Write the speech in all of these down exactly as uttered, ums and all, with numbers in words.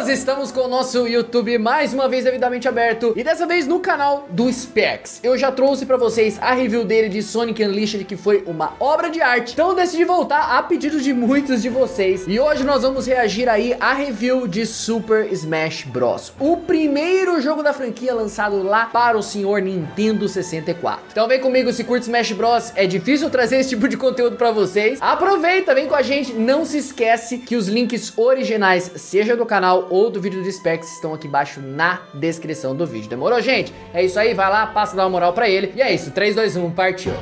Nós estamos com o nosso YouTube mais uma vez devidamente aberto e dessa vez no canal do Specs. Eu já trouxe pra vocês a review dele de Sonic Unleashed, que foi uma obra de arte. Então eu decidi voltar a pedido de muitos de vocês. E hoje nós vamos reagir aí à review de Super Smash Bros. O primeiro jogo da franquia lançado lá para o senhor Nintendo sessenta e quatro. Então vem comigo se curte Smash Bros. É difícil trazer esse tipo de conteúdo pra vocês. Aproveita, vem com a gente. Não se esquece que os links originais, seja do canal ou do vídeo do Specs, estão aqui embaixo na descrição do vídeo. Demorou, gente? É isso aí, vai lá, passa, dá uma moral pra ele. E é isso, três, dois, um, partiu.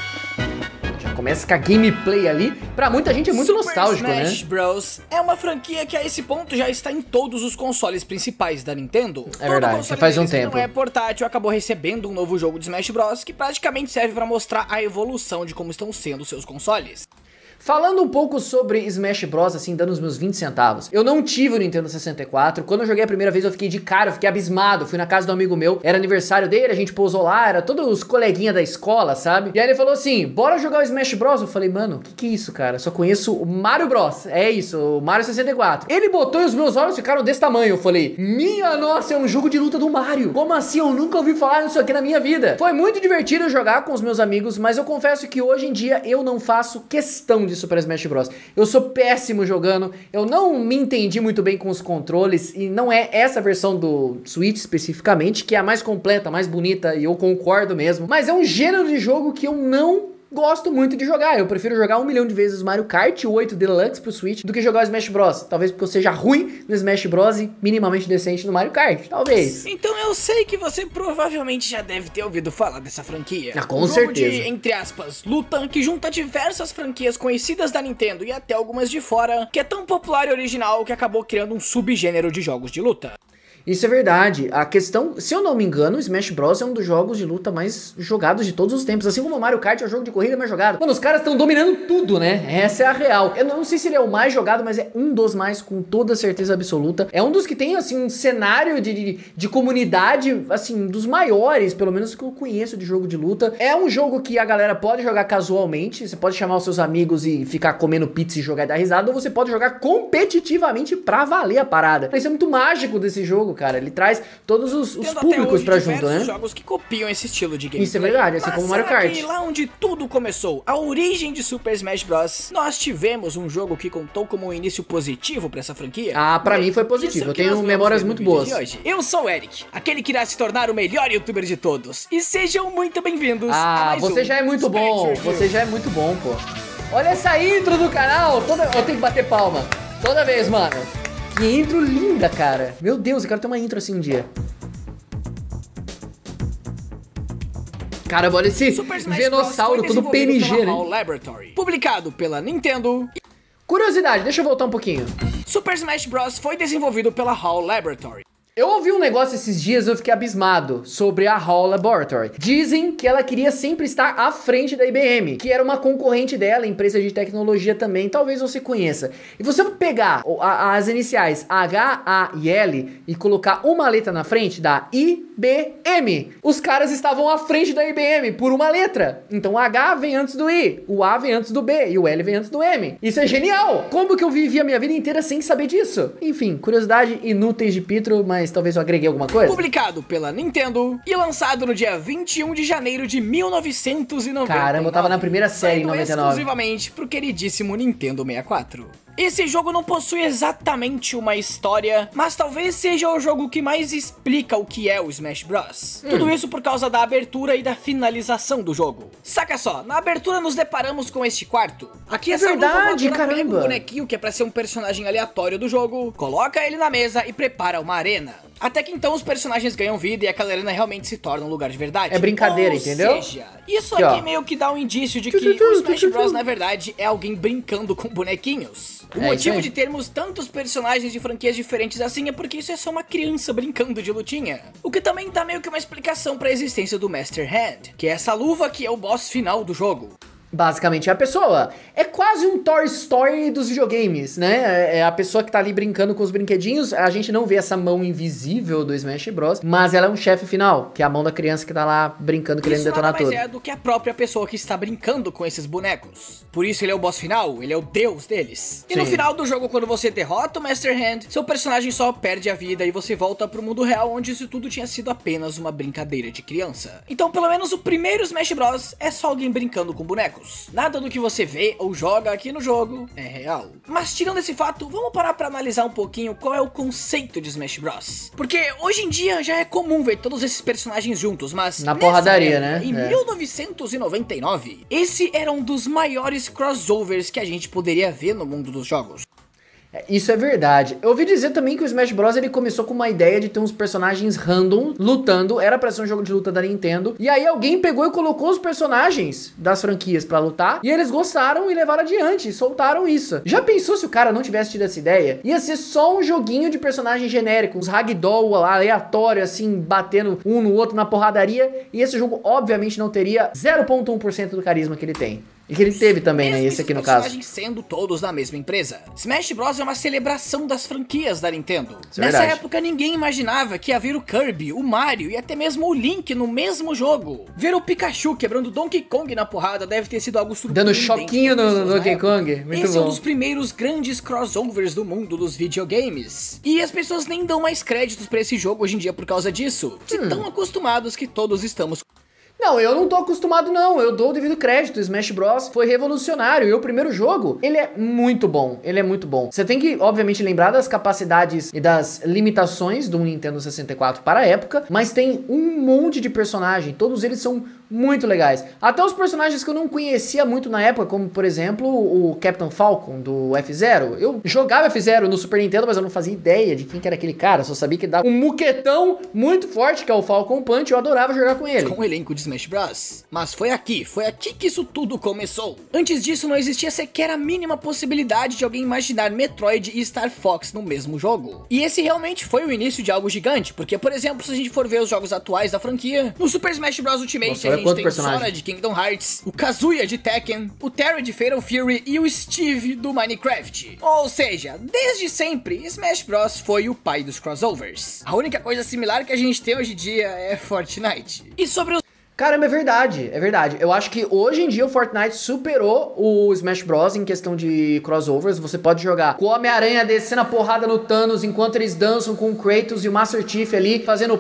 Já começa com a gameplay ali. Pra muita gente é muito Super nostálgico, Smash né? Smash Bros. É uma franquia que a esse ponto já está em todos os consoles principais da Nintendo. É verdade, já faz um tempo. Não é portátil, acabou recebendo um novo jogo de Smash Bros. Que praticamente serve pra mostrar a evolução de como estão sendo seus consoles. Falando um pouco sobre Smash Bros, assim, dando os meus vinte centavos. Eu não tive o Nintendo sessenta e quatro. Quando eu joguei a primeira vez, eu fiquei de cara, eu fiquei abismado. Fui na casa do amigo meu, era aniversário dele, a gente pousou lá, era todos os coleguinhas da escola, sabe? E aí ele falou assim, bora jogar o Smash Bros. Eu falei, mano, que que é isso, cara? Só conheço o Mario Bros. É isso, o Mario sessenta e quatro. Ele botou e os meus olhos ficaram desse tamanho. Eu falei, minha nossa, é um jogo de luta do Mario. Como assim? Eu nunca ouvi falar nisso aqui na minha vida. Foi muito divertido jogar com os meus amigos, mas eu confesso que hoje em dia eu não faço questão de Super Smash Bros. Eu sou péssimo jogando, eu não me entendi muito bem com os controles e não é essa versão do Switch especificamente que é a mais completa, a mais bonita, e eu concordo mesmo, mas é um gênero de jogo que eu não gosto muito de jogar. Eu prefiro jogar um milhão de vezes Mario Kart oito Deluxe pro Switch do que jogar o Smash Bros. Talvez porque eu seja ruim no Smash Bros e minimamente decente no Mario Kart, talvez. Então eu sei que você provavelmente já deve ter ouvido falar dessa franquia. Ah, com um jogo certeza. de, entre aspas, luta que junta diversas franquias conhecidas da Nintendo e até algumas de fora, que é tão popular e original que acabou criando um subgênero de jogos de luta. Isso é verdade. A questão, se eu não me engano, o Smash Bros é um dos jogos de luta mais jogados de todos os tempos. Assim como o Mario Kart é o jogo de corrida mais jogado. Mano, os caras estão dominando tudo, né? Essa é a real. Eu não sei se ele é o mais jogado, mas é um dos mais, com toda certeza absoluta. É um dos que tem, assim, um cenário de, de, de comunidade, assim, dos maiores, pelo menos que eu conheço de jogo de luta. É um jogo que a galera pode jogar casualmente. Você pode chamar os seus amigos e ficar comendo pizza e jogar e dar risada. Ou você pode jogar competitivamente pra valer a parada. Isso é muito mágico desse jogo, cara. Ele traz todos os, os públicos pra junto, né? Jogos que copiam esse estilo de gameplay. Isso é verdade, assim como o Mario Kart. E lá onde tudo começou, a origem de Super Smash Bros, nós tivemos um jogo que contou como um início positivo pra essa franquia. Ah, pra mim foi positivo. Eu tenho memórias muito boas. Eu sou o Eric, aquele que irá se tornar o melhor youtuber de todos. E sejam muito bem-vindos ah, a mais você um já é muito bom. Você já é muito bom, pô. Olha essa intro do canal. Toda... Eu tenho que bater palma. Toda vez, mano. Que intro linda, cara. Meu Deus, eu quero ter uma intro assim um dia. Caramba, olha esse venossauro todo P N G, né? Laboratory, publicado pela Nintendo. Curiosidade, deixa eu voltar um pouquinho. Super Smash Bros. Foi desenvolvido pela HAL Laboratory. Eu ouvi um negócio esses dias e eu fiquei abismado sobre a HAL Laboratory. Dizem que ela queria sempre estar à frente da I B M, que era uma concorrente dela, empresa de tecnologia também, talvez você conheça. E você pegar as iniciais H, A e L e colocar uma letra na frente, dá I B M. Os caras estavam à frente da I B M por uma letra. Então o H vem antes do I, o A vem antes do B e o L vem antes do M. Isso é genial! Como que eu vivi a minha vida inteira sem saber disso? Enfim, curiosidade inúteis de Pitro, mas talvez eu agreguei alguma coisa. Publicado pela Nintendo e lançado no dia vinte e um de janeiro de mil novecentos e noventa e nove. Caramba, eu tava na primeira série em noventa e nove. Exclusivamente pro queridíssimo Nintendo sessenta e quatro. Esse jogo não possui exatamente uma história, mas talvez seja o jogo que mais explica o que é o Smash Bros. Hum. Tudo isso por causa da abertura e da finalização do jogo. Saca só, na abertura nos deparamos com este quarto. Aqui é essa verdade, luva caramba. Pega um bonequinho que é pra ser um personagem aleatório do jogo, coloca ele na mesa e prepara uma arena. Até que então os personagens ganham vida e aquela arena realmente se torna um lugar de verdade. É brincadeira, Ou entendeu? Seja, isso aqui, aqui ó. meio que dá um indício de que o Smash Bros, na verdade, é alguém brincando com bonequinhos. O É, motivo de termos tantos personagens de franquias diferentes assim é porque isso é só uma criança brincando de lutinha. O que também dá meio que uma explicação para a existência do Master Hand, que é essa luva que é o boss final do jogo. Basicamente é a pessoa. É quase um Toy Story dos videogames, né? É a pessoa que tá ali brincando com os brinquedinhos. A gente não vê essa mão invisível do Smash Bros, mas ela é um chefe final, que é a mão da criança que tá lá brincando, querendo detonar tudo. Isso nada mais é do que a própria pessoa que está brincando com esses bonecos. Por isso ele é o boss final, ele é o deus deles. E Sim. no final do jogo, quando você derrota o Master Hand, seu personagem só perde a vida e você volta pro mundo real, onde isso tudo tinha sido apenas uma brincadeira de criança. Então, pelo menos o primeiro Smash Bros é só alguém brincando com bonecos. Nada do que você vê ou joga aqui no jogo é real. Mas tirando esse fato, vamos parar pra analisar um pouquinho qual é o conceito de Smash Bros. Porque hoje em dia já é comum ver todos esses personagens juntos, mas... Na porradaria, época, né? Em é. mil novecentos e noventa e nove, esse era um dos maiores crossovers que a gente poderia ver no mundo dos jogos. Isso é verdade. Eu ouvi dizer também que o Smash Bros ele começou com uma ideia de ter uns personagens random lutando, era pra ser um jogo de luta da Nintendo, e aí alguém pegou e colocou os personagens das franquias pra lutar, e eles gostaram e levaram adiante, soltaram isso. Já pensou se o cara não tivesse tido essa ideia? Ia ser só um joguinho de personagem genérico, uns ragdoll aleatório, assim, batendo um no outro na porradaria, e esse jogo obviamente não teria zero vírgula um por cento do carisma que ele tem. E que ele teve também, né? Esse aqui no caso. Mesmo sendo todos da mesma empresa. Smash Bros é uma celebração das franquias da Nintendo. Isso é Nessa verdade. época ninguém imaginava que ia ver o Kirby, o Mario e até mesmo o Link no mesmo jogo. Ver o Pikachu quebrando Donkey Kong na porrada deve ter sido algo surpreendente. Dando choquinho no, no Donkey Kong. Muito Esse bom. é um dos primeiros grandes crossovers do mundo dos videogames. E as pessoas nem dão mais créditos pra esse jogo hoje em dia por causa disso. De Hum. tão acostumados que todos estamos. Não, eu não tô acostumado não, eu dou o devido crédito, o Smash Bros foi revolucionário, e o primeiro jogo, ele é muito bom, ele é muito bom. Você tem que, obviamente, lembrar das capacidades e das limitações do Nintendo sessenta e quatro para a época, mas tem um monte de personagem, todos eles são muito legais. Até os personagens que eu não conhecia muito na época, como, por exemplo, o Captain Falcon do F zero. Eu jogava F zero no Super Nintendo, mas eu não fazia ideia de quem que era aquele cara, só sabia que dava um muquetão muito forte, que é o Falcon Punch, eu adorava jogar com ele. Com o elenco de Smash Bros. Mas foi aqui, foi aqui que isso tudo começou. Antes disso não existia sequer a mínima possibilidade de alguém imaginar Metroid e Star Fox no mesmo jogo. E esse realmente foi o início de algo gigante, porque por exemplo, se a gente for ver os jogos atuais da franquia, no Super Smash Bros Ultimate Nossa, a gente tem o Sora de Kingdom Hearts, o Kazuya de Tekken, o Terry de Fatal Fury e o Steve do Minecraft. Ou seja, desde sempre, Smash Bros foi o pai dos crossovers. A única coisa similar que a gente tem hoje em dia é Fortnite. E sobre os Caramba, é verdade, é verdade. Eu acho que hoje em dia o Fortnite superou o Smash Bros em questão de crossovers. Você pode jogar com o Homem-Aranha descendo a porrada no Thanos enquanto eles dançam com o Kratos e o Master Chief ali fazendo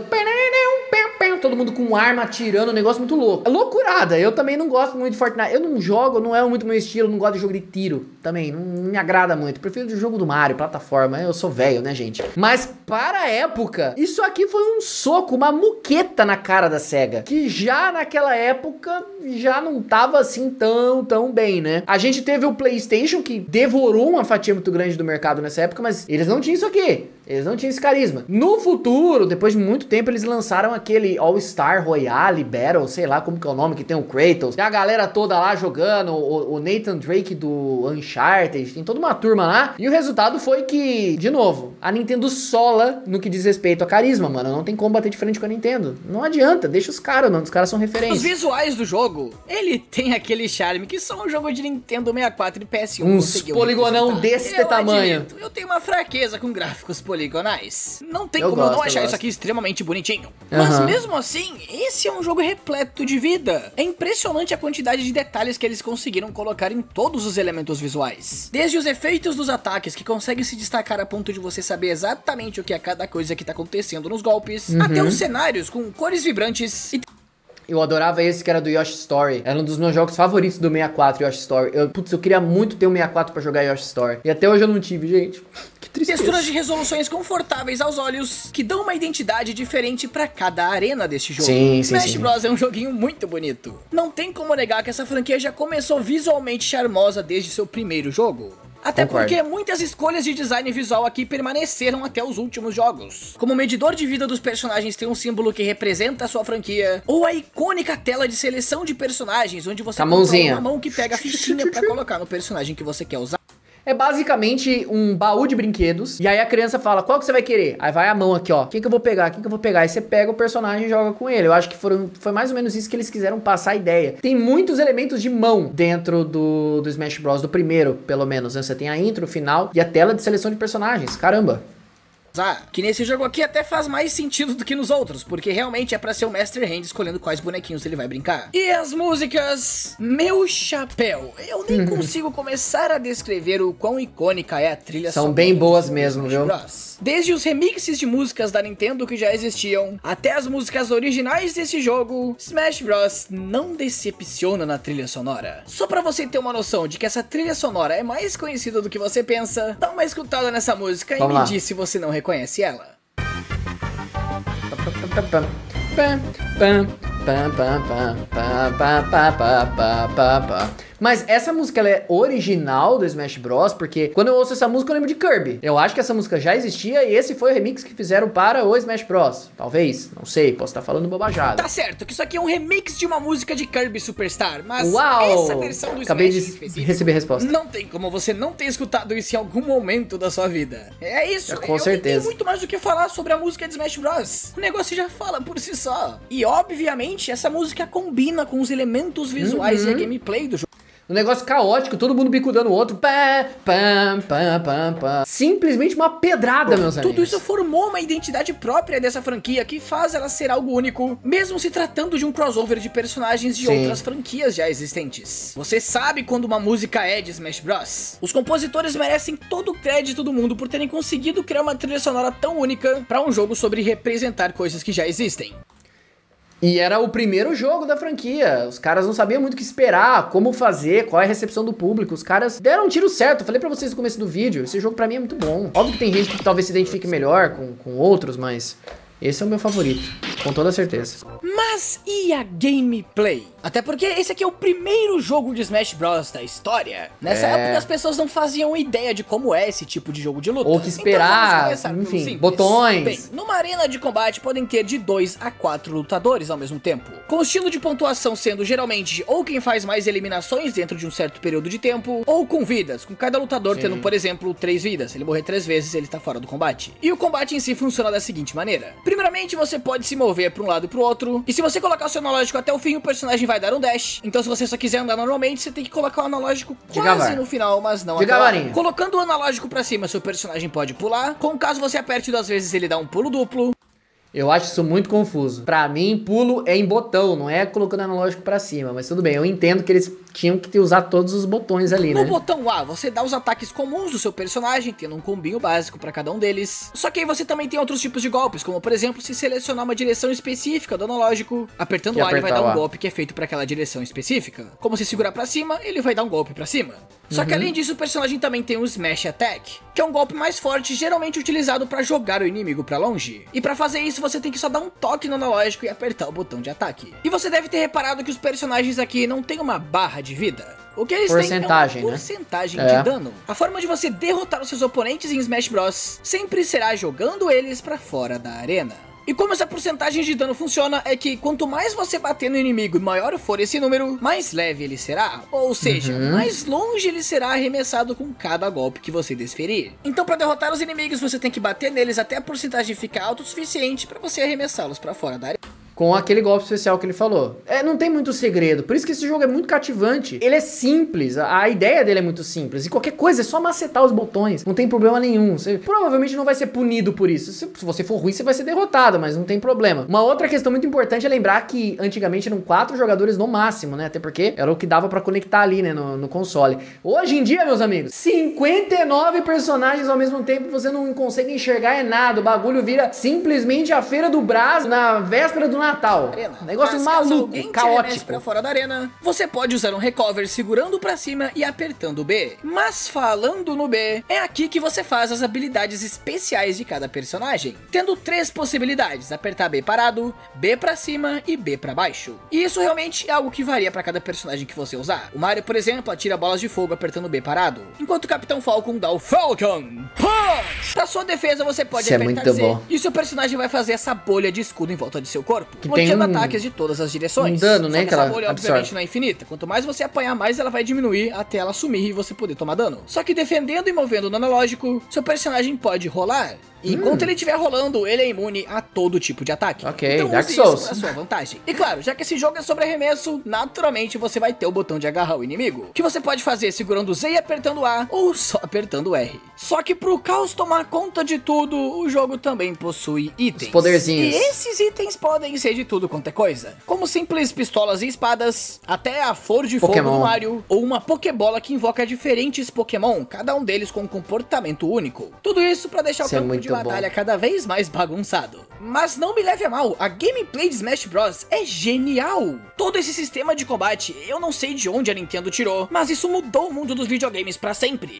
todo mundo com arma atirando, um negócio muito louco. É loucurada, eu também não gosto muito de Fortnite. Eu não jogo, não é muito meu estilo, não gosto de jogo de tiro também, não me agrada muito. Prefiro o jogo do Mario, plataforma, eu sou velho, né, gente? Mas para a época, isso aqui foi um soco, uma muqueta na cara da SEGA, que já naquela época já não tava assim tão, tão bem, né? A gente teve o PlayStation, que devorou uma fatia muito grande do mercado nessa época, mas eles não tinham isso aqui. Eles não tinham esse carisma. No futuro, depois de muito tempo, eles lançaram aquele All-Star Royale Battle, sei lá como que é o nome, que tem o Kratos. Tem a galera toda lá jogando, o, o Nathan Drake do Uncharted, tem toda uma turma lá. E o resultado foi que, de novo, a Nintendo sola no que diz respeito a carisma, mano. Não tem como bater de frente com a Nintendo. Não adianta, deixa os caras, mano. Os caras são referência. Os visuais do jogo, ele tem aquele charme que só um jogo de Nintendo sessenta e quatro e P S um Uns poligonão desse eu tamanho. Admito, eu tenho uma fraqueza com gráficos poligonais. Não tem eu como gosto, eu não achar eu isso aqui extremamente bonitinho. Uhum. Mas mesmo assim, esse é um jogo repleto de vida. É impressionante a quantidade de detalhes que eles conseguiram colocar em todos os elementos visuais. Desde os efeitos dos ataques, que conseguem se destacar a ponto de você saber exatamente o que é cada coisa que tá acontecendo nos golpes, uhum. até os cenários com cores vibrantes e eu adorava esse que era do Yoshi Story. Era um dos meus jogos favoritos do sessenta e quatro, Yoshi Story. Eu, putz, eu queria muito ter um sessenta e quatro pra jogar Yoshi Story. E até hoje eu não tive, gente. Que tristeza. Texturas de resoluções confortáveis aos olhos, que dão uma identidade diferente pra cada arena deste jogo. Sim, sim, Smash sim. Bros é um joguinho muito bonito. Não tem como negar que essa franquia já começou visualmente charmosa desde seu primeiro jogo. Até Concordo. porque muitas escolhas de design visual aqui permaneceram até os últimos jogos. Como o medidor de vida dos personagens tem um símbolo que representa a sua franquia, ou a icônica tela de seleção de personagens, onde você a mãozinha. uma mão que pega a fichinha pra colocar no personagem que você quer usar. É basicamente um baú de brinquedos, e aí a criança fala, qual que você vai querer? Aí vai a mão aqui, ó, quem que eu vou pegar, quem que eu vou pegar? Aí você pega o personagem e joga com ele. Eu acho que foram, foi mais ou menos isso que eles quiseram passar a ideia. Tem muitos elementos de mão dentro do, do Smash Bros, do primeiro, pelo menos, né? Você tem a intro, o final e a tela de seleção de personagens, caramba. Ah, que nesse jogo aqui até faz mais sentido do que nos outros, porque realmente é pra ser o Master Hand escolhendo quais bonequinhos ele vai brincar. E as músicas... Meu chapéu, eu nem consigo começar a descrever o quão icônica é a trilha sonora. São bem boas mesmo, viu? Desde os remixes de músicas da Nintendo que já existiam, até as músicas originais desse jogo, Smash Bros não decepciona na trilha sonora. Só pra você ter uma noção de que essa trilha sonora é mais conhecida do que você pensa, dá uma escutada nessa música Vamos e me lá. diz se você não reconhece ela. Mas essa música, ela é original do Smash Bros, porque quando eu ouço essa música eu lembro de Kirby. Eu acho que essa música já existia e esse foi o remix que fizeram para o Smash Bros. Talvez, não sei, posso estar falando bobajada. Tá certo, que isso aqui é um remix de uma música de Kirby Superstar, mas Uau! essa versão do Acabei Smash de receber a resposta. não tem como você não ter escutado isso em algum momento da sua vida. É isso, É, com eu certeza. não tenho muito mais do que falar sobre a música de Smash Bros. O negócio já fala por si só. E obviamente essa música combina com os elementos visuais Uhum. e a gameplay do jogo. Um negócio caótico, todo mundo bicudando o outro. Pá, pá, pá, pá, pá. Simplesmente uma pedrada, meus amigos. Tudo isso formou uma identidade própria dessa franquia que faz ela ser algo único, mesmo se tratando de um crossover de personagens de Sim. outras franquias já existentes. Você sabe quando uma música é de Smash Bros? Os compositores merecem todo o crédito do mundo por terem conseguido criar uma trilha sonora tão única para um jogo sobre representar coisas que já existem. E era o primeiro jogo da franquia. Os caras não sabiam muito o que esperar, como fazer, qual é a recepção do público. Os caras deram um tiro certo. Eu falei pra vocês no começo do vídeo, esse jogo pra mim é muito bom. Óbvio que tem gente que talvez se identifique melhor com, com outros, mas esse é o meu favorito, com toda certeza. Mas e a gameplay? Até porque esse aqui é o primeiro jogo de Smash Bros da história. Nessa É. época as pessoas não faziam ideia de como é esse tipo de jogo de luta. Ou que Então esperar, vamos começar pelo enfim, simples. botões. Bem, numa arena de combate podem ter de dois a quatro lutadores ao mesmo tempo. Com o estilo de pontuação sendo geralmente ou quem faz mais eliminações dentro de um certo período de tempo, ou com vidas, com cada lutador Sim. tendo, por exemplo, três vidas. Se ele morrer três vezes, ele tá fora do combate. E o combate em si funciona da seguinte maneira. Primeiramente, você pode se mover para um lado e pro outro, e se você colocar o seu analógico até o fim, o personagem vai dar um dash. Então se você só quiser andar normalmente, você tem que colocar o analógico quase Devagar. no final, mas não Devagar. até lá. Colocando o analógico pra cima, seu personagem pode pular. Com caso você aperte duas vezes, ele dá um pulo duplo. Eu acho isso muito confuso. Pra mim, pulo é em botão, não é colocando analógico pra cima. Mas tudo bem, eu entendo que eles tinham que usar todos os botões ali, No né? botão A, você dá os ataques comuns do seu personagem, tendo um combinho básico pra cada um deles. Só que aí você também tem outros tipos de golpes, como por exemplo, se selecionar uma direção específica do analógico, apertando E A ele vai apertar dar o um A. golpe que é feito pra aquela direção específica. Como se segurar pra cima, ele vai dar um golpe pra cima. Só que além disso, o personagem também tem o Smash Attack, que é um golpe mais forte, geralmente utilizado pra jogar o inimigo pra longe. E pra fazer isso, você tem que só dar um toque no analógico e apertar o botão de ataque. E você deve ter reparado que os personagens aqui não têm uma barra de vida. O que eles Porcentagem, têm é uma né? porcentagem É. de dano. A forma de você derrotar os seus oponentes em Smash Bros. Sempre será jogando eles pra fora da arena. E como essa porcentagem de dano funciona é que quanto mais você bater no inimigo e maior for esse número, mais leve ele será. Ou seja, Uhum. mais longe ele será arremessado com cada golpe que você desferir. Então para derrotar os inimigos você tem que bater neles até a porcentagem ficar alta o suficiente para você arremessá-los para fora da arena. Com aquele golpe especial que ele falou. É, não tem muito segredo, por isso que esse jogo é muito cativante. Ele é simples, a, a ideia dele é muito simples. E qualquer coisa é só macetar os botões, não tem problema nenhum. Você provavelmente não vai ser punido por isso. Se, se você for ruim, você vai ser derrotado, mas não tem problema. Uma outra questão muito importante é lembrar que antigamente eram quatro jogadores no máximo, né? Até porque era o que dava pra conectar ali, né, no, no console. Hoje em dia, meus amigos, cinquenta e nove personagens ao mesmo tempo, você não consegue enxergar é nada. O bagulho vira simplesmente a Feira do Brás na véspera do Natal. Arena. Negócio Mas caso maluco, alguém te arremesse caótico. pra fora da arena, você pode usar um recover segurando pra cima e apertando o B. Mas falando no B, é aqui que você faz as habilidades especiais de cada personagem, tendo três possibilidades: apertar B parado, B pra cima e B pra baixo. E isso realmente é algo que varia pra cada personagem que você usar. O Mario, por exemplo, atira bolas de fogo apertando B parado, enquanto o Capitão Falcon dá o Falcon Punch! Pra sua defesa você pode Isso é apertar muito Z bom. e seu personagem vai fazer essa bolha de escudo em volta de seu corpo. Que bloqueando tem um- ataques de todas as direções. um dano, né, Só que que essa ela bolha, absorve. obviamente, não é infinita. Quanto mais você apanhar, mais ela vai diminuir até ela sumir e você poder tomar dano. Só que defendendo e movendo no analógico, seu personagem pode rolar. E enquanto ele estiver rolando, ele é imune a todo tipo de ataque. Ok, então Dark use Souls. isso pra sua vantagem. E claro, já que esse jogo é sobre arremesso, naturalmente você vai ter o botão de agarrar o inimigo, que você pode fazer segurando Z e apertando A, ou só apertando R. Só que pro caos tomar conta de tudo, o jogo também possui itens. Os poderzinhos. E esses itens podem ser de tudo quanto é coisa. Como simples pistolas e espadas, até a flor de Pokémon. fogo do Mario, ou uma Pokébola que invoca diferentes Pokémon, cada um deles com um comportamento único. Tudo isso pra deixar Isso o é campo muito de batalha bom. cada vez mais bagunçado. Mas não me leve a mal, a gameplay de Smash Bros é genial. Todo esse sistema de combate, eu não sei de onde a Nintendo tirou, mas isso mudou o mundo dos videogames pra sempre.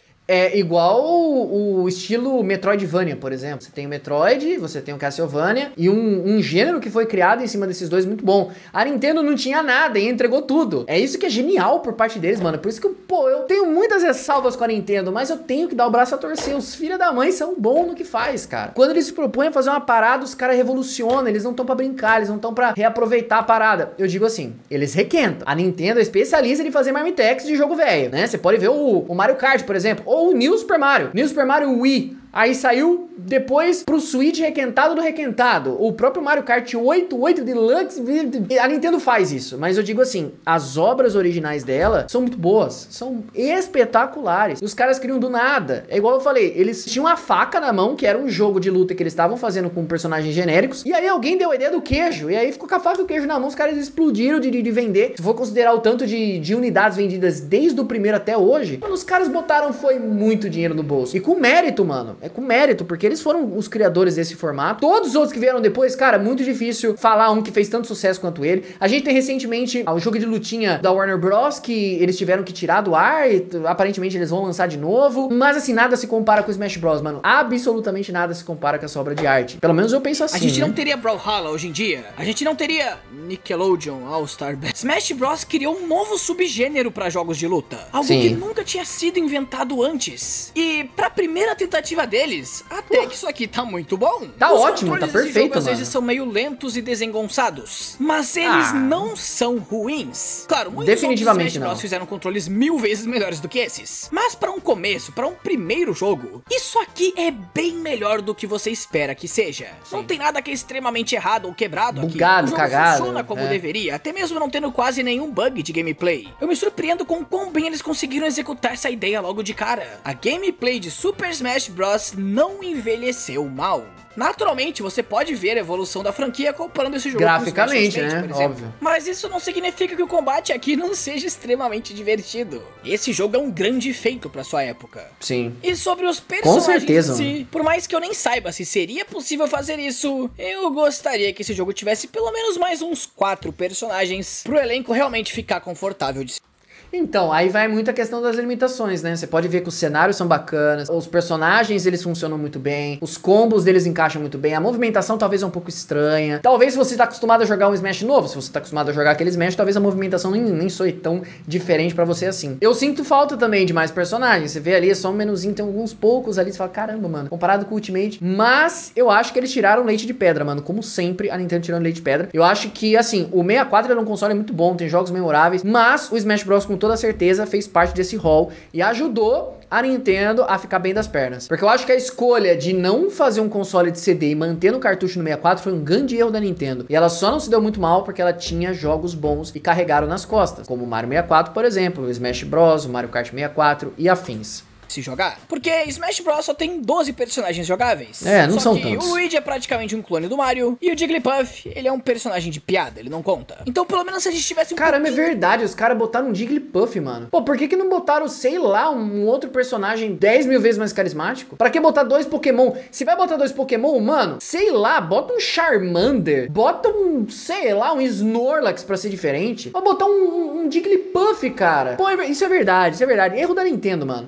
É igual o, o estilo Metroidvania, por exemplo. Você tem o Metroid, você tem o Castlevania e um, um gênero que foi criado em cima desses dois muito bom. A Nintendo não tinha nada e entregou tudo. É isso que é genial por parte deles, mano. Por isso que, pô, eu tenho muitas ressalvas com a Nintendo, mas eu tenho que dar o braço a torcer. Os filhos da mãe são bons no que faz, cara. Quando eles se propõem a fazer uma parada, os caras revolucionam. Eles não estão pra brincar, eles não estão pra reaproveitar a parada. Eu digo assim, eles requentam. A Nintendo é especialista em fazer marmitex de jogo velho, né? Você pode ver o, o Mario Kart, por exemplo, ou o New Super Mario. New Super Mario Wii. Aí saiu depois pro Switch requentado do requentado. O próprio Mario Kart oito, oito Deluxe. A Nintendo faz isso. Mas eu digo assim, as obras originais dela são muito boas. São espetaculares. E os caras criam do nada. É igual eu falei, eles tinham uma faca na mão, que era um jogo de luta que eles estavam fazendo com personagens genéricos. E aí alguém deu a ideia do queijo. E aí ficou com a faca e o queijo na mão. Os caras explodiram de, de, de vender. Se for considerar o tanto de, de unidades vendidas desde o primeiro até hoje, mano, os caras botaram foi muito dinheiro no bolso. E com mérito, mano. É com mérito, porque eles foram os criadores desse formato. Todos os outros que vieram depois, cara, muito difícil falar um que fez tanto sucesso quanto ele. A gente tem recentemente o jogo de lutinha da Warner Bros, que eles tiveram que tirar do ar e aparentemente eles vão lançar de novo. Mas assim, nada se compara com o Smash Bros, mano. Absolutamente nada se compara com essa obra de arte. Pelo menos eu penso assim, A gente né? não teria Brawlhalla hoje em dia. A gente não teria Nickelodeon All-Star Battle. Smash Bros criou um novo subgênero pra jogos de luta. Algo Sim. que nunca tinha sido inventado antes. E pra primeira tentativa deles, até que isso aqui tá muito bom. Tá Os ótimo, controles tá desse perfeito, jogo, às mano. vezes são meio lentos e desengonçados. Mas eles Ah. não são ruins. Claro, muitos Definitivamente outros Smash Bros não. fizeram controles mil vezes melhores do que esses. Mas pra um começo, pra um primeiro jogo, isso aqui é bem melhor do que você espera que seja. Não tem nada que é extremamente errado ou quebrado aqui. Bugado, O jogo cagado, funciona como é. deveria, até mesmo não tendo quase nenhum bug de gameplay. Eu me surpreendo com quão bem eles conseguiram executar essa ideia logo de cara. A gameplay de Super Smash Bros não envelheceu mal. Naturalmente, você pode ver a evolução da franquia comparando esse jogo Graficamente, com o Smash né? Ultimate, por exemplo. Óbvio. Mas isso não significa que o combate aqui não seja extremamente divertido. Esse jogo é um grande feito pra sua época. Sim. E sobre os personagens certeza, em si, por mais que eu nem saiba se seria possível fazer isso, eu gostaria que esse jogo tivesse pelo menos mais uns quatro personagens pro elenco realmente ficar confortável de se. Então, aí vai muito a questão das limitações, né? Você pode ver que os cenários são bacanas, os personagens eles funcionam muito bem, os combos deles encaixam muito bem, a movimentação talvez é um pouco estranha. Talvez se você tá acostumado a jogar um Smash novo, se você tá acostumado a jogar aquele Smash, talvez a movimentação nem, nem soe tão diferente pra você assim. Eu sinto falta também de mais personagens, você vê ali, é só um menuzinho, tem alguns poucos ali, você fala, caramba, mano, comparado com o Ultimate. Mas eu acho que eles tiraram leite de pedra, mano, como sempre a Nintendo tirando leite de pedra. Eu acho que, assim, o sessenta e quatro era um console muito bom, tem jogos memoráveis, mas o Smash Bros com toda certeza fez parte desse hall e ajudou a Nintendo a ficar bem das pernas. Porque eu acho que a escolha de não fazer um console de C D e manter no cartucho no sessenta e quatro foi um grande erro da Nintendo. E ela só não se deu muito mal porque ela tinha jogos bons e carregaram nas costas, como o Mario sessenta e quatro, por exemplo, o Smash Bros, o Mario Kart sessenta e quatro e afins. se jogar. Porque Smash Bros só tem doze personagens jogáveis. É, não só são que tantos. o Luigi é praticamente um clone do Mario e o Jigglypuff, ele é um personagem de piada, ele não conta. Então pelo menos se a gente tivesse um Caramba, é pouquinho... verdade, os caras botaram um Jigglypuff, mano. Pô, por que que não botaram, sei lá, um outro personagem dez mil vezes mais carismático? Pra que botar dois Pokémon? Se vai botar dois Pokémon, mano, sei lá, bota um Charmander, bota um, sei lá, um Snorlax pra ser diferente. Ou botar um, um, um Jigglypuff, cara. Pô, isso é verdade, isso é verdade. Erro da Nintendo, mano. Eu nunca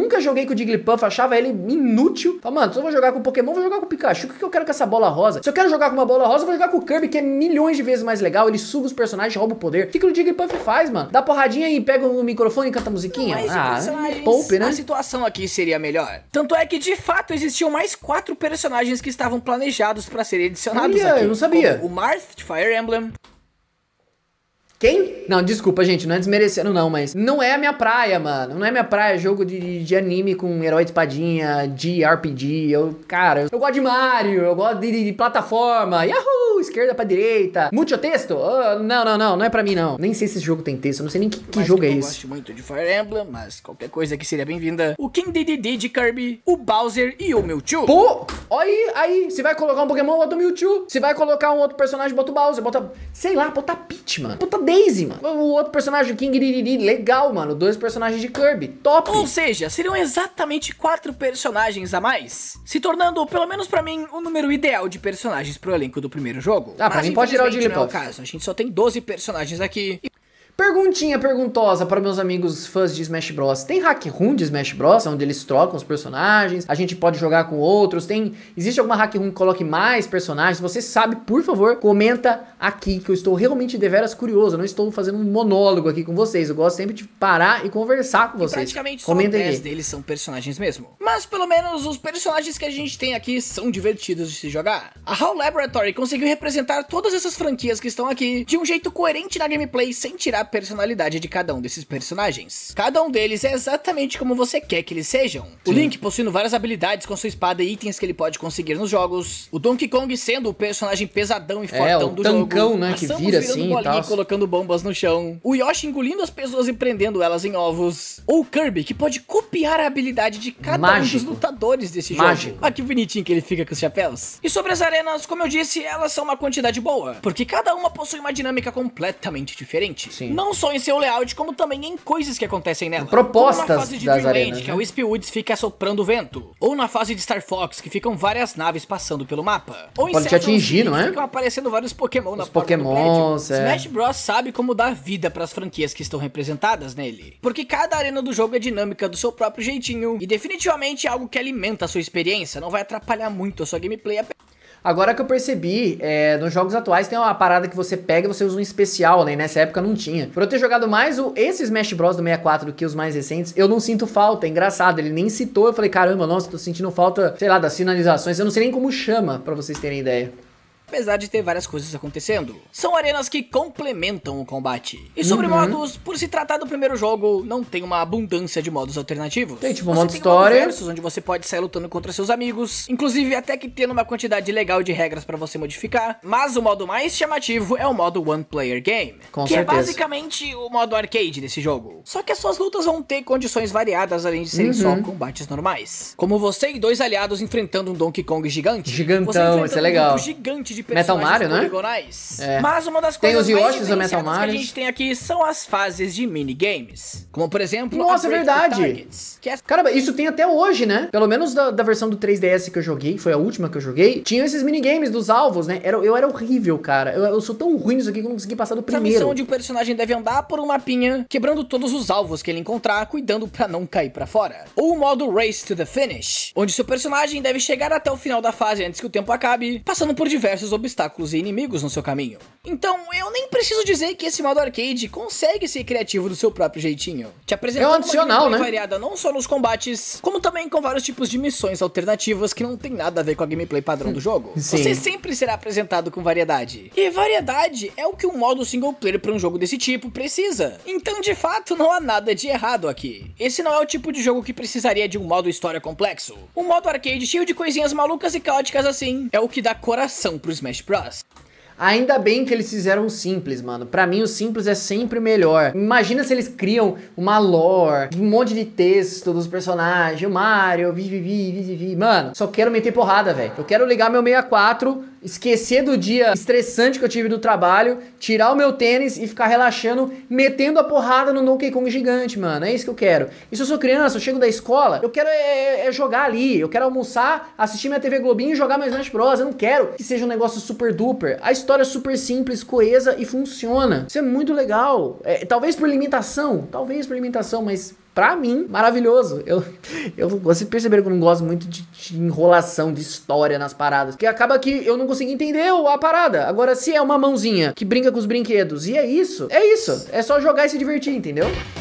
nunca joguei com o Jigglypuff, achava ele inútil. Falei, mano, se eu vou jogar com o Pokémon, vou jogar com o Pikachu. O que, que eu quero com essa bola rosa? Se eu quero jogar com uma bola rosa, eu vou jogar com o Kirby, que é milhões de vezes mais legal. Ele suga os personagens, rouba o poder. O que, que o Jigglypuff faz, mano? Dá porradinha e pega o microfone e canta musiquinha? Mas ah, poupe, né? A situação aqui seria melhor. Tanto é que, de fato, existiam mais quatro personagens que estavam planejados pra serem adicionados Olha, aqui. eu não sabia. O Marth, de Fire Emblem. Quem? Não, desculpa, gente, não é desmerecendo não, mas não é a minha praia, mano. Não é minha praia jogo de, de anime com herói de espadinha, de R P G. Eu, cara, eu gosto de Mario, eu gosto de, de plataforma. Yahoo! Esquerda pra direita. Muito texto? Oh, não, não, não, não é pra mim, não. Nem sei se esse jogo tem texto, eu não sei nem que, que jogo é esse. Eu gosto muito de Fire Emblem, mas qualquer coisa que seria bem-vinda. O King Dedede de Kirby, o Bowser e o Mewtwo. Pô, olha aí, aí. Se vai colocar um Pokémon, bota o Mewtwo. Se vai colocar um outro personagem, bota o Bowser. Bota, sei lá, bota a Peach, mano. Bota Daisy, mano. O outro personagem, o King Dedede, legal, mano. Dois personagens de Kirby, top. Ou seja, seriam exatamente quatro personagens a mais, se tornando, pelo menos pra mim, o número ideal de personagens pro elenco do primeiro jogo. Ah, pra mim pode tirar o Jigglypuff. Não é o caso, a gente só tem doze personagens aqui. Perguntinha perguntosa para meus amigos fãs de Smash Bros. Tem hack room de Smash Bros, onde eles trocam os personagens? A gente pode jogar com outros? Tem, existe alguma hack room que coloque mais personagens? Se você sabe, por favor, comenta aqui, que eu estou realmente deveras curioso. Eu não estou fazendo um monólogo aqui com vocês. Eu gosto sempre de parar e conversar com vocês. E praticamente só dez deles são personagens mesmo. Mas pelo menos os personagens que a gente tem aqui são divertidos de se jogar. A HAL Laboratory conseguiu representar todas essas franquias que estão aqui de um jeito coerente na gameplay, sem tirar a personalidade de cada um desses personagens. Cada um deles é exatamente como você quer que eles sejam. Sim. O Link possuindo várias habilidades com sua espada e itens que ele pode conseguir nos jogos. O Donkey Kong sendo o personagem pesadão e fortão é, o do tancão, jogo. Né, que vira assim bolinha e tal. Colocando bombas no chão. O Yoshi engolindo as pessoas e prendendo elas em ovos. Ou o Kirby, que pode copiar a habilidade de cada Mágico. um dos lutadores desse Mágico. jogo. Ah, que bonitinho que ele fica com os chapéus. E sobre as arenas, como eu disse, elas são uma quantidade boa, porque cada uma possui uma dinâmica completamente diferente. Sim. Não só em seu layout, como também em coisas que acontecem nela. Propostas como na fase de das Dreamland, arenas, que né? a Wispy Woods fica soprando o vento. Ou na fase de Star Fox, que ficam várias naves passando pelo mapa. Ou em Pode te atingir, City, não é? que ficam aparecendo vários Pokémon Os na porta Pokémons, do prédio. é. Smash Bros sabe como dar vida para as franquias que estão representadas nele. Porque cada arena do jogo é dinâmica do seu próprio jeitinho. E definitivamente é algo que alimenta a sua experiência. Não vai atrapalhar muito a sua gameplay. Agora que eu percebi, é, nos jogos atuais tem uma parada que você pega e você usa um especial, né? Nessa época não tinha. Por eu ter jogado mais o, esse Smash Bros do sessenta e quatro do que os mais recentes, eu não sinto falta. É engraçado, ele nem citou. Eu falei, caramba, nossa, tô sentindo falta, sei lá, das finalizações. Eu não sei nem como chama, pra vocês terem ideia. Apesar de ter várias coisas acontecendo, são arenas que complementam o combate. E sobre uhum. modos, por se tratar do primeiro jogo, não tem uma abundância de modos alternativos. Tem tipo você modo tem história, modo versus, onde você pode sair lutando contra seus amigos, inclusive até que tendo uma quantidade legal de regras pra você modificar. Mas o modo mais chamativo é o modo One Player Game, Com que certeza. é basicamente o modo arcade desse jogo. Só que as suas lutas vão ter condições variadas, além de serem uhum. só combates normais. Como você e dois aliados enfrentando um Donkey Kong gigante. Gigantão, isso é legal. Um gigante de Metal Mario, né? É. Mas uma das tem coisas os mais Yoshis do Metal diferenciadas que a gente tem aqui são as fases de minigames. Como por exemplo, Nossa, a é verdade. Targets, que é... Caramba, isso tem até hoje, né? Pelo menos da, da versão do três D S que eu joguei, foi a última que eu joguei, tinha esses minigames dos alvos, né? Era, eu era horrível, cara. Eu, eu sou tão ruim nisso aqui que eu não consegui passar do primeiro. Essa missão onde o personagem deve andar por um mapinha, quebrando todos os alvos que ele encontrar, cuidando pra não cair pra fora. Ou o modo Race to the Finish, onde seu personagem deve chegar até o final da fase antes que o tempo acabe, passando por diversos obstáculos e inimigos no seu caminho. Então, eu nem preciso dizer que esse modo arcade consegue ser criativo do seu próprio jeitinho, te apresentando é um adicional, uma gameplay né? variada não só nos combates, como também com vários tipos de missões alternativas que não tem nada a ver com a gameplay padrão do jogo. Sim. Você sempre será apresentado com variedade. E variedade é o que um modo single player para um jogo desse tipo precisa. Então, de fato, não há nada de errado aqui. Esse não é o tipo de jogo que precisaria de um modo história complexo. Um modo arcade cheio de coisinhas malucas e caóticas assim é o que dá coração pro Smash Bros. Ainda bem que eles fizeram o simples, mano. Pra mim, o simples é sempre melhor. Imagina se eles criam uma lore, um monte de texto dos personagens, o Mario, Vivi, Vivi, mano. Só quero meter porrada, velho. Eu quero ligar meu sessenta e quatro, esquecer do dia estressante que eu tive do trabalho, tirar o meu tênis e ficar relaxando, metendo a porrada no Donkey Kong gigante, mano. É isso que eu quero. E se eu sou criança, eu chego da escola, eu quero é, é jogar ali. Eu quero almoçar, assistir minha T V Globinho e jogar mais Smash Bros. Eu não quero que seja um negócio super duper. A história é super simples, coesa e funciona. Isso é muito legal. É, talvez por limitação, talvez por limitação, mas pra mim, maravilhoso. Eu, eu, vocês perceberam que eu não gosto muito de, de enrolação, de história nas paradas. Porque acaba que eu não consigo entender a parada. Agora, se é uma mãozinha que brinca com os brinquedos e é isso, é isso. É só jogar e se divertir, entendeu?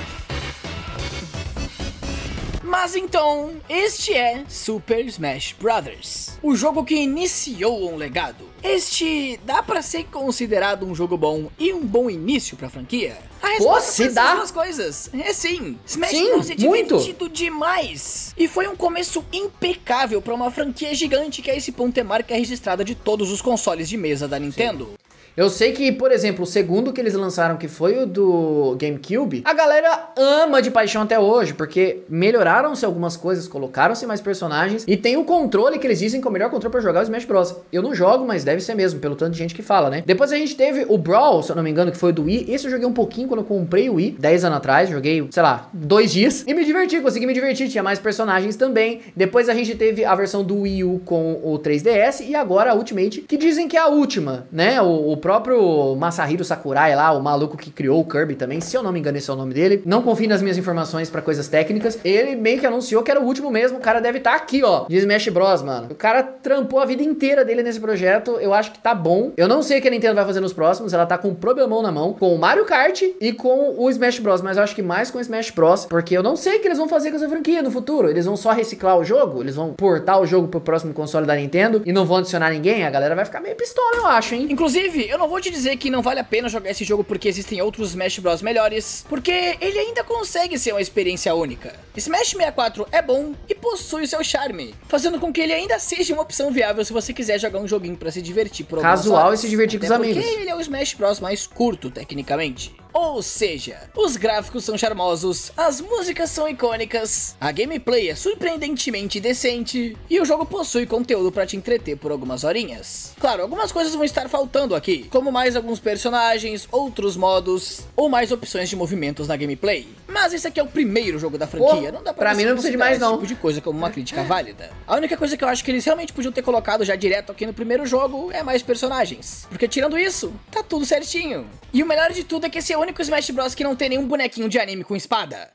Mas então, este é Super Smash Bros. O jogo que iniciou um legado. Este dá pra ser considerado um jogo bom e um bom início pra franquia? A resposta Pô, se pode ser dá. as duas coisas. É sim. Smash Sim, Bros é divertido muito. demais. E foi um começo impecável pra uma franquia gigante que a esse ponto é marca registrada de todos os consoles de mesa da Nintendo. Sim. Eu sei que, por exemplo, o segundo que eles lançaram, que foi o do GameCube, a galera ama de paixão até hoje, porque melhoraram-se algumas coisas, colocaram-se mais personagens, e tem o controle que eles dizem que é o melhor controle pra jogar o Smash Bros. Eu não jogo, mas deve ser mesmo, pelo tanto de gente que fala, né? Depois a gente teve o Brawl, se eu não me engano, que foi o do Wii. Esse eu joguei um pouquinho quando eu comprei o Wii, dez anos atrás, joguei, sei lá, dois dias, e me diverti, consegui me divertir, tinha mais personagens também. Depois a gente teve a versão do Wii U com o três D S, e agora a Ultimate, que dizem que é a última, né? O, o próprio Masahiro Sakurai lá, o maluco que criou o Kirby também, se eu não me engano esse é o nome dele, não confie nas minhas informações pra coisas técnicas, ele meio que anunciou que era o último mesmo, o cara deve estar aqui, ó, de Smash Bros, mano. O cara trampou a vida inteira dele nesse projeto, eu acho que tá bom. Eu não sei o que a Nintendo vai fazer nos próximos, ela tá com um problemão na mão, com o Mario Kart e com o Smash Bros, mas eu acho que mais com o Smash Bros, porque eu não sei o que eles vão fazer com essa franquia no futuro. Eles vão só reciclar o jogo? Eles vão portar o jogo pro próximo console da Nintendo e não vão adicionar ninguém? A galera vai ficar meio pistola, eu acho, hein? Inclusive, eu não vou te dizer que não vale a pena jogar esse jogo porque existem outros Smash Bros melhores, porque ele ainda consegue ser uma experiência única. Smash sessenta e quatro é bom e possui o seu charme, fazendo com que ele ainda seja uma opção viável se você quiser jogar um joguinho pra se divertir por algumas Casual horas. E se divertir com os amigos. Porque ele é o Smash Bros mais curto, tecnicamente. Ou seja, os gráficos são charmosos, as músicas são icônicas, a gameplay é surpreendentemente decente e o jogo possui conteúdo pra te entreter por algumas horinhas. Claro, algumas coisas vão estar faltando aqui, como mais alguns personagens, outros modos ou mais opções de movimentos na gameplay. Mas esse aqui é o primeiro jogo da franquia, Pô, não dá pra, pra mim não precisa de mais não. Esse tipo de coisa como uma crítica válida. A única coisa que eu acho que eles realmente podiam ter colocado já direto aqui no primeiro jogo é mais personagens, porque tirando isso, tá tudo certinho. E o melhor de tudo é que esse é o único Smash Bros que não tem nenhum bonequinho de anime com espada.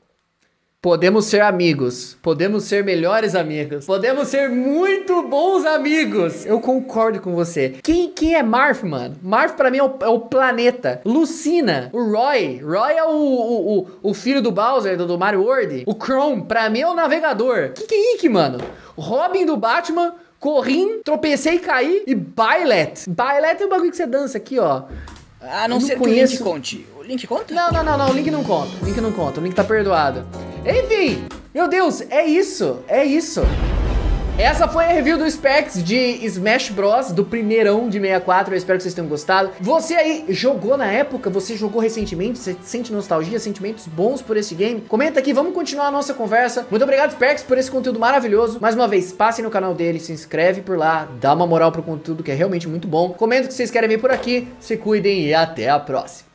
Podemos ser amigos, podemos ser melhores amigos, podemos ser muito bons amigos. Eu concordo com você. Quem, quem é Marth, mano? Marth pra mim é o, é o planeta. Lucina, o Roy. Roy é o, o, o, o filho do Bowser, do, do Mario World. O Chrome, pra mim é o navegador. Que que é Ike, mano? Robin do Batman, Corrin, tropecei e caí. E Byleth. Byleth é o bagulho que você dança aqui, ó. A não Eu ser não que conheço. o Link conte. O Link conta? Não, não, não, não, o Link não conta. O Link não conta, o Link tá perdoado. Enfim, meu Deus, é isso, é isso. Essa foi a review do Specs de Smash Bros, do primeirão de sessenta e quatro, eu espero que vocês tenham gostado. Você aí jogou na época, você jogou recentemente, você sente nostalgia, sentimentos bons por esse game? Comenta aqui, vamos continuar a nossa conversa. Muito obrigado, Specs, por esse conteúdo maravilhoso. Mais uma vez, passe no canal dele, se inscreve por lá, dá uma moral pro conteúdo que é realmente muito bom. Comenta o que vocês querem ver por aqui, se cuidem e até a próxima.